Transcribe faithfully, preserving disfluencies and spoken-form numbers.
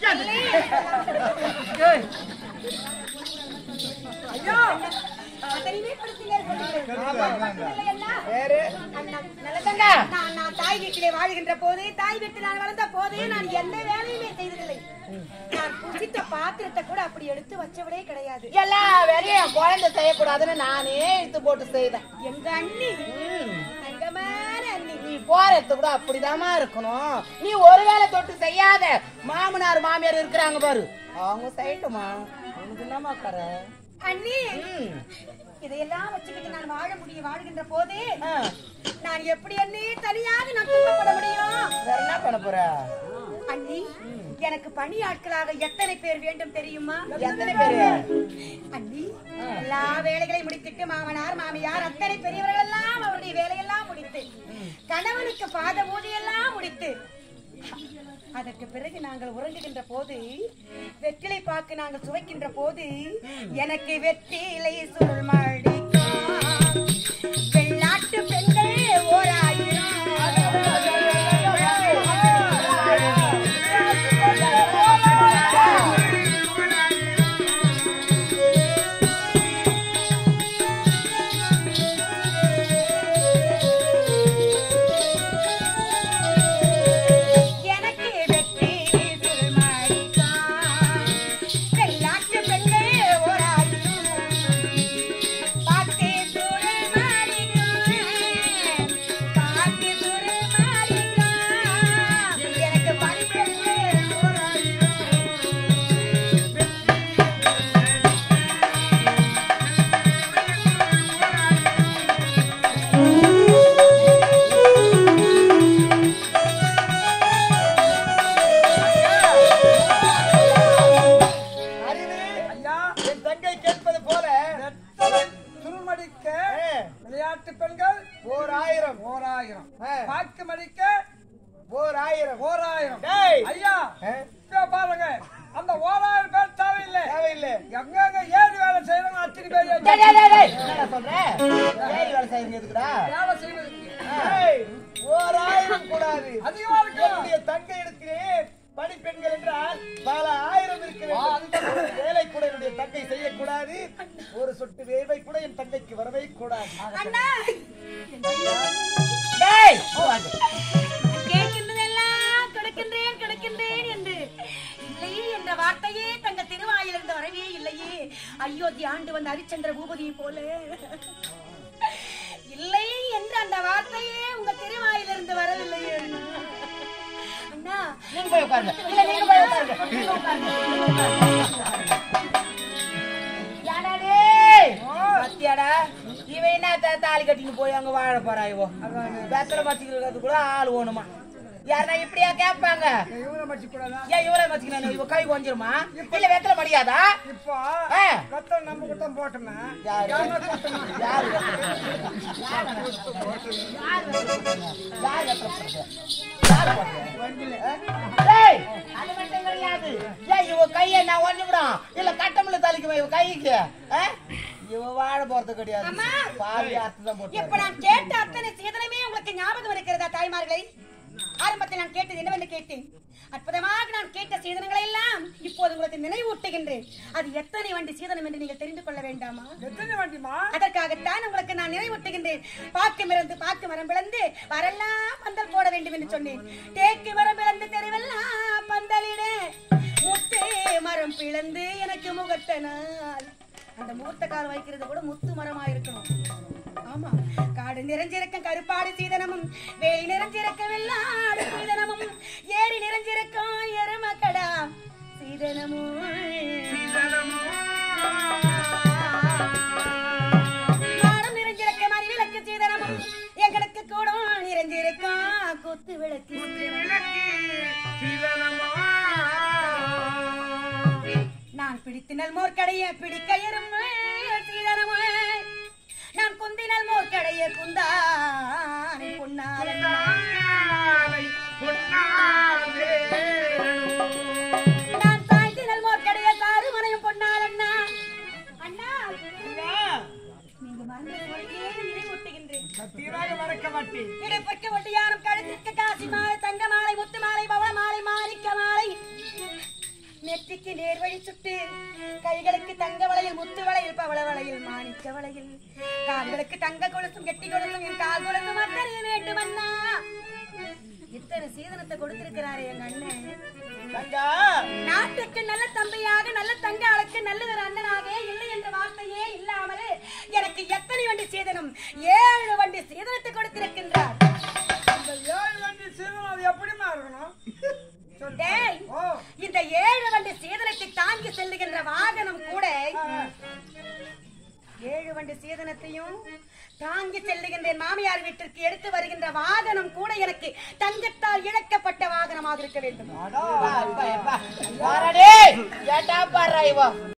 ஐயோ நான் தாய் வீட்டிலே வாழ்கின்ற போது தாய் வீட்டில் நான் வளர்ந்த போது நான் எந்த வேலையுமே செய்ததில்லை. நான் புசித்த பாத்திரத்தை கூட அப்படி எடுத்து வச்சவளே கிடையாது. எல்லா வேலையும் என் குழந்தை செய்யக்கூடாதுன்னு நானே எடுத்து போட்டு செய்தேன். எங்க அண்ணி தங்கமான அண்ணி நீ போறது கூட அப்படிதாமா இருக்கணும். நீ ஒரு வேலை தொட்டு செய்யாத. மாமனார் மாமியார் இருக்கிறாங்க பாரு, அவங்க செய்யட்டுமா? உனக்கு என்னமா கர அண்ணி? இதையெல்லாம் வச்சுக்கிட்டு நான் வாழ முடியும். வாழ்கின்ற போது நான் எப்படி அண்ணி தனியாக நான் துன்பப்பட முடியும்? வேற என்ன பண்ண போற அண்ணி? எனக்கு பணி ஆட்களாக எத்தனை பேர் வேண்டும் தெரியுமா? எத்தனை பேரு அண்ணி? எல்லா வேலைகளையும் முடித்துட்டு மாமனார் மாமியார் அத்தனை பெரியவர்கள் எல்லாம் அவருடைய வேலையெல்லாம் முடித்து கணவனுக்கு பாத பூஜையெல்லாம் முடித்து அதற்கு பிறகு நாங்கள் உறங்குகின்ற போது வெற்றிலை பாக்கு நாங்கள் சுவைக்கின்ற போது எனக்கு வெற்றிலை சுருள் மடிக்கும் வெள்ளாட்டு பெண்கள் ஓர் ஆயிரம் ஒரு சொட்டு வேர்வை கூட என் தங்கைக்கு வரவே கூடாது. கேட்கின்றதெல்லாம் கிடைக்கின்றேன் கிடைக்கின்றேன் என்று இல்லை என்ற வார்த்தையே தங்க திருவாயிலிருந்து வரவே இல்லையே. அயோத்தி ஆண்டு வந்த ஹரிச்சந்திர பூபதியை போல இல்லை என்று அந்த வார்த்தையே உங்க திருவாயிலிருந்து வரவில்லையே. அண்ணா நீங்க போய் உட்காருங்க. இல்ல நீங்க போய் உட்காருங்க. பத்தியாடா இவன் என்ன தாலி கட்டின்னு போய் அங்க வாழ போறா? இவோ வெத்தலை மச்சிக்கிறது கூட ஆள் ஓணுமா? யாருன்னா இப்படியா கேட்பாங்க? ஏன் இவரை மச்சிக்கணும்? இவ கை கொஞ்சிருமா? இல்ல வெத்தலை மடியாதா? இப்போ நம்ம கூட்டம் போட்டோம்னா அது மட்டும் கிடையாது. ஏன் இவ கைய நான் ஒண்ணுவிடும் இல்ல கட்டமில்ல தாலிக்கு இவ கைக்கு இவ வாழ போறது கிடையாது. பாதி அர்த்தம் போட்டு இப்ப நான் கேட்ட அத்தனை சீதனமே உங்களுக்கு ஞாபகம் இருக்கிறதா தாய்மார்களை? ஆரம்பத்தில் நான் கேட்டது என்னவென்று கேட்டேன். அற்புதமாக நான் கேட்ட சீதனங்களை எல்லாம் இப்போது உங்களுக்கு நினைவூட்டுகின்றேன். அது எத்தனை வண்டி சீதனம் என்று நீங்கள் தெரிந்து கொள்ள வேண்டாமா? எத்தனை வண்டிமா? அதற்காகத்தான் உங்களுக்கு நான் நினைவூட்டுகின்றேன். பாக்கு மிறந்து பாக்கு மரம் பிளந்து வரெல்லாம் பந்தல் போட வேண்டும் என்று சொன்னேன். தேக்கு மரம் பிளந்து தெருவெல்லாம் பந்தலிட முத்தே மரம் பிளந்து எனக்கு முகத்தனால் அந்த மூர்த்த கால் வைக்கிறது கூட முத்து மரமா இருக்கணும். ஆமா, காடு நிறைஞ்சிருக்கும் கருப்பாடு சீதனமும் வேலி நிறைஞ்சிருக்கும் வெள்ளாடு சீதனமும் ஏரி நிறைஞ்சிருக்கும் எருமக்கடா சீதனமும் மாடம் நிறைஞ்சிருக்கும் அறிவிளக்கு சீதனமும் எங்களுக்கு கூட நிறைஞ்சிருக்கும் குத்து விளக்கு நான் பிடித்தினல் மோர்க்கடைய பிடிக்க எறும்பு சீதனமும் நான் குந்தினல் மோர்க்கடைய குந்தானை பொன்னாலை நான் சாய்ந்தினல் மோர்க்கடைய சாருமனையும் பொன்னாலண்ணா. அண்ணா நீங்க மறந்து நினைவூட்டுகின்றேன். சத்தியமாக மறக்க மாட்டேன். இடைப்பட்டு ஒட்டியாரும் கழுத்திற்கு காசி மாலை தங்க மாலை முத்து மாலை பவள மாலை மாணிக்க மாலை நெற்றிக்கு நேர்வழி சுட்டு, கைகளுக்கு தங்க வளையில், முத்து வளையில், பவள வளையில், மாணிக்க வளையில், கால்களுக்கு தங்க கொலுசும் கெட்டி கொலுசும், என் கால் கொலுசும் அத்தனைய வேண்டும் அண்ணா. இத்தனை சீதனத்தை கொடுத்திருக்கிறாரே எங்க அண்ணன். நாட்டுக்கு நல்ல தம்பியாக, நல்ல தங்காளுக்கு நல்லதொரு அண்ணனாக, இல்லை என்ற வார்த்தையே இல்லாமல் எனக்கு எத்தனை வண்டி சீதனம், ஏழு வண்டி சீதனத்தை கொடுத்திருக்கின்றார். அந்த ஏழு வண்டி சீதனம் அது எப்படிமா இருக்கணும்? டேய், இந்த ஏழு வண்டி சீதனத்தை தாங்கி செல்லுகின்ற வாகனம் கூட, ஏழு வண்டி சீதனத்தையும் தாங்கி செல்லுகின்ற மாமியார் வீட்டிற்கு எடுத்து வருகின்ற வாகனம் கூட எனக்கு தங்கத்தால் இழக்கப்பட்ட வாகனமாக இருக்க வேண்டும்.